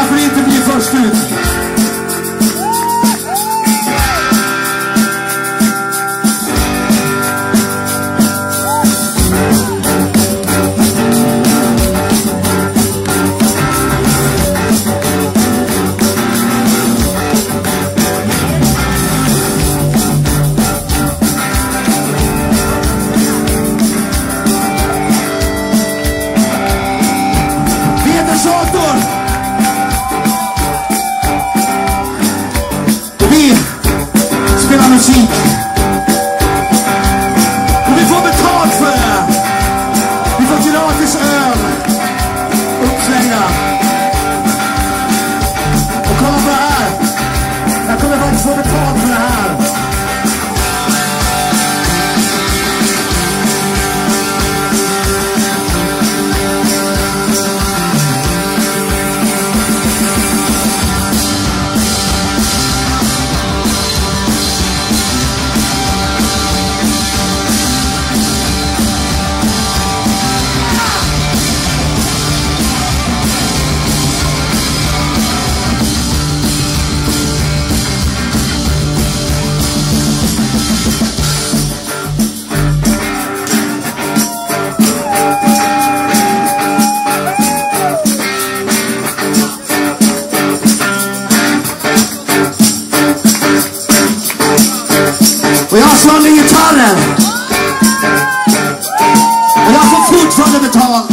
varför inte bli först ut? Vi spelar musik och vi får betalt för det. Vi får gratis öl uppslängda. Och kolla på det här. Jag kommer faktiskt få betalt för det här. Och jag slår i gitarren. Och jag får fortfarande betalt.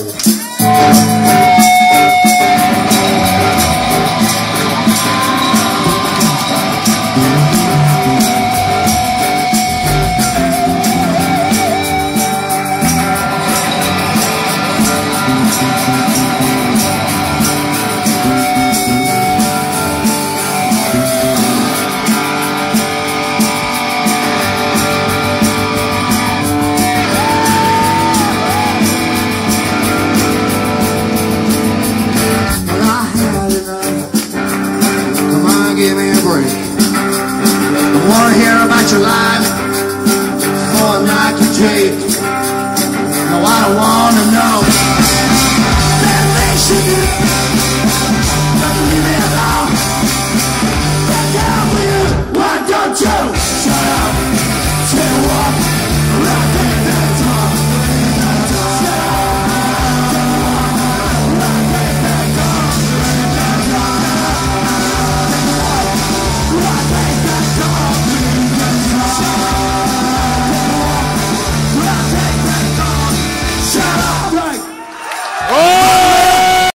Give me a break. I wanna hear about your life before I knock you Jake. No, I don't wanna know that things you do.